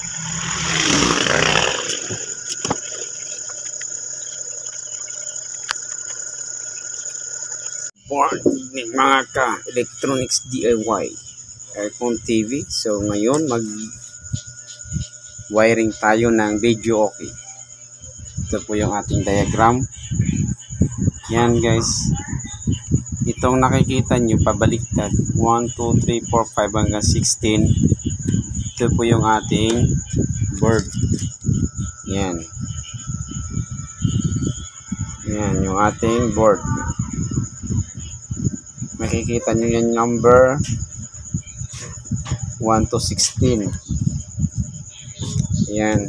Morning mga ka-electronics DIY Aircon TV. So ngayon mag wiring tayo ng video okay. Ito po yung ating diagram. Yan guys. Itong nakikita nyo pabaliktad 1, 2, 3, 4, 5 hanggang 16. Ito po yung ating board. Yan. Yan yung ating board. Makikita nyo yan number 1 to 16. Yan.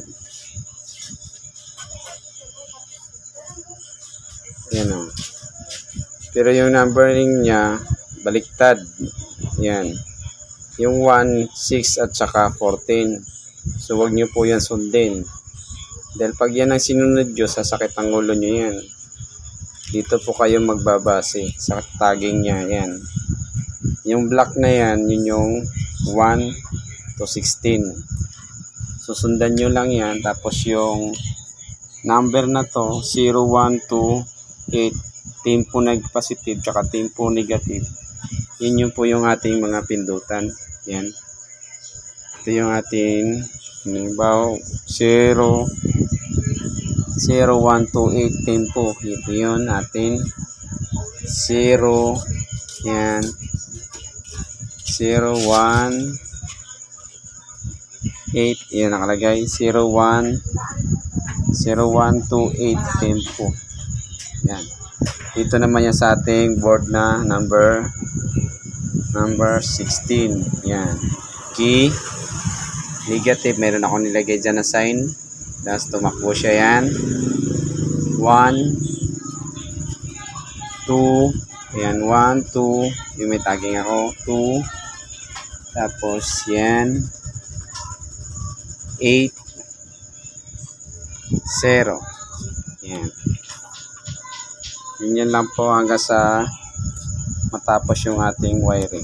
Yan o. Pero yung numbering niya baliktad. Yan. Yung 1, 6 at saka 14. So wag nyo po yan sundin. Dahil pag yan ang sinunod nyo, sasakit ang ulo nyo yan. Dito po kayo magbabase sa tagging niya. Yan. Yung black na yan, yun yung 1 to 16. Susundan nyo lang yan. Tapos yung number na to, 0, 1, 2, 8. Tempo positive, tsaka tempo negative. Yun yung po yung ating mga pindutan. Yan. Ito yung ating, halimbawa, 0, 0, 1, 2, 8 tempo. Ito yun atin 0. Yan 0, 1, 8. Yan nakalagay 0, 1, 0, 1, 2, 8 tempo. Yan. Dito naman yan sa ating board na number 16. Yan. Key negative. Meron ako nilagay dyan na sign. Tapos tumakbo siya yan. 1, 2. Ayan, 1, 2. Yung may tagging ako. 2. Tapos yan. 8. 0. Yan. Yan lang po hanggang sa matapos yung ating wiring.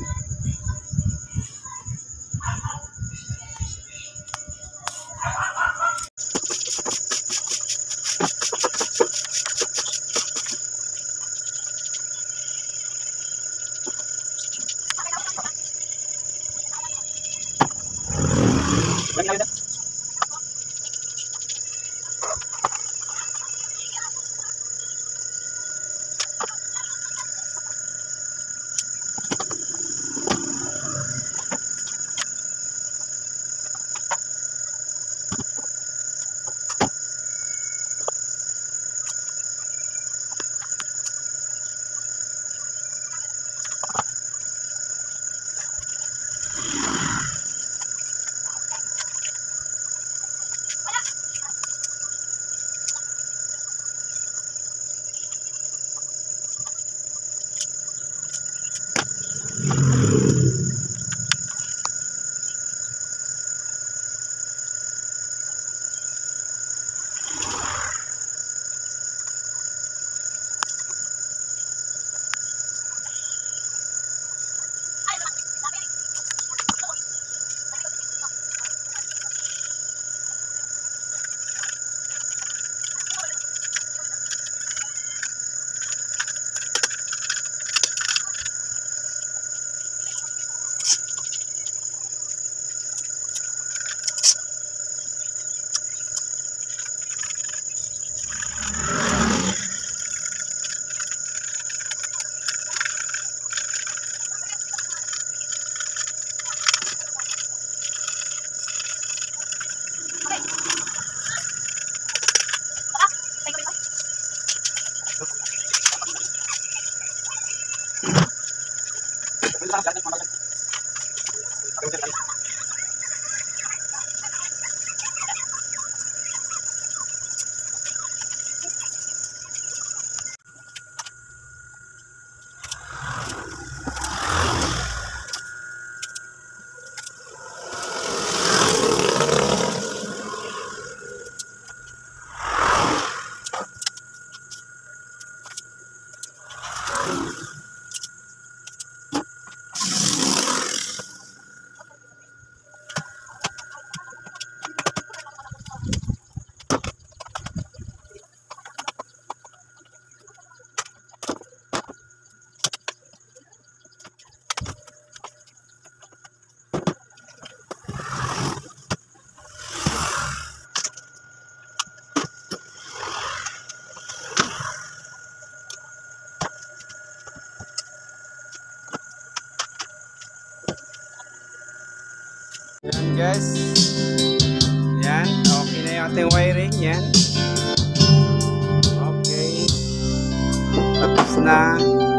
Yan guys. Yan. Okay na yung ating wiring. Yan. Okay. Tapos na.